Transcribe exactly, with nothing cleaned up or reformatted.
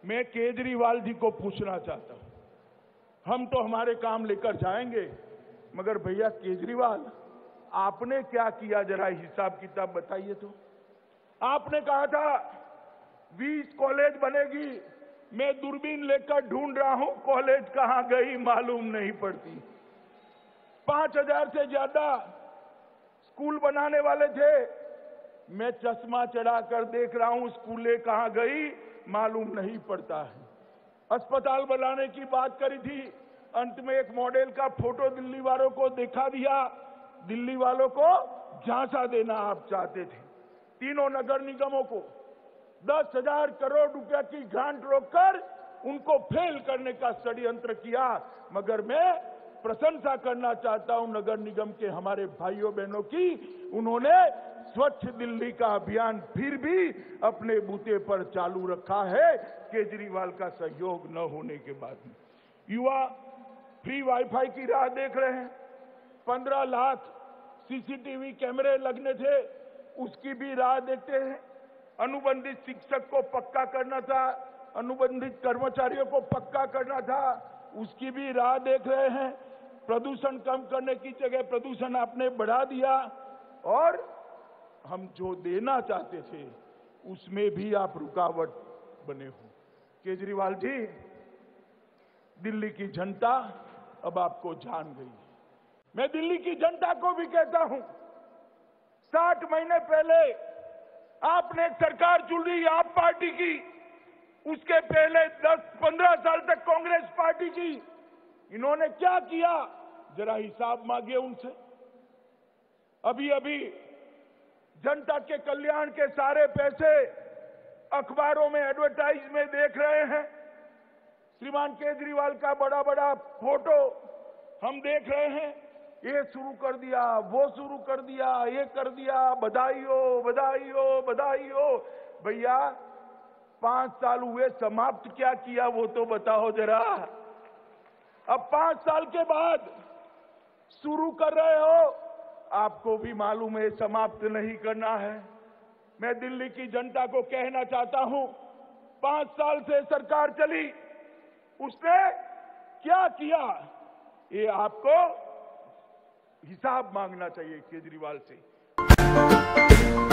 मैं केजरीवाल जी को पूछना चाहता हूं, हम तो हमारे काम लेकर जाएंगे, मगर भैया केजरीवाल, आपने क्या किया जरा हिसाब किताब बताइए तो। आपने कहा था बीस कॉलेज बनेगी, मैं दूरबीन लेकर ढूंढ रहा हूं, कॉलेज कहां गई मालूम नहीं पड़ती। पांच हजार से ज्यादा स्कूल बनाने वाले थे, मैं चश्मा चढ़ाकर देख रहा हूं, स्कूलें कहां गई मालूम नहीं पड़ता है। अस्पताल बनाने की बात करी थी, अंत में एक मॉडल का फोटो दिल्ली वालों को दिखा दिया, दिल्ली वालों को झांसा देना आप चाहते थे। तीनों नगर निगमों को दस हजार करोड़ रुपया की ग्रांट रोककर उनको फेल करने का षड्यंत्र किया, मगर मैं प्रशंसा करना चाहता हूं नगर निगम के हमारे भाइयों बहनों की, उन्होंने स्वच्छ दिल्ली का अभियान फिर भी अपने बूते पर चालू रखा है, केजरीवाल का सहयोग न होने के बाद। युवा फ्री वाईफाई की राह देख रहे हैं, पंद्रह लाख सीसीटीवी कैमरे लगने थे, उसकी भी राह देखते हैं। अनुबंधित शिक्षक को पक्का करना था, अनुबंधित कर्मचारियों को पक्का करना था, उसकी भी राह देख रहे हैं। प्रदूषण कम करने की जगह प्रदूषण आपने बढ़ा दिया, और हम जो देना चाहते थे उसमें भी आप रुकावट बने हो। केजरीवाल जी, दिल्ली की जनता अब आपको जान गई है। मैं दिल्ली की जनता को भी कहता हूं, साठ महीने पहले आपने एक सरकार चुनी आप पार्टी की, उसके पहले दस पंद्रह साल तक कांग्रेस पार्टी की, इन्होंने क्या किया जरा हिसाब मांगिए उनसे। अभी अभी जनता के कल्याण के सारे पैसे अखबारों में एडवर्टाइज में देख रहे हैं, श्रीमान केजरीवाल का बड़ा बड़ा फोटो हम देख रहे हैं, ये शुरू कर दिया, वो शुरू कर दिया, ये कर दिया, बधाई हो बधाई हो बधाई हो। भैया पांच साल हुए, समाप्त क्या किया वो तो बताओ जरा। अब पांच साल के बाद शुरू कर रहे हो, आपको भी मालूम है समाप्त नहीं करना है। मैं दिल्ली की जनता को कहना चाहता हूं, पांच साल से सरकार चली, उसने क्या किया ये आपको हिसाब मांगना चाहिए केजरीवाल से।